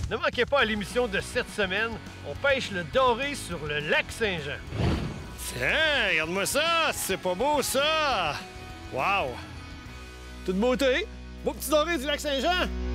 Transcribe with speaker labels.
Speaker 1: Ne manquez pas à l'émission de cette semaine. On pêche le doré sur le lac Saint-Jean.
Speaker 2: Tiens, regarde-moi ça! C'est pas beau, ça! Wow! Toute beauté! Beau petit doré du lac Saint-Jean!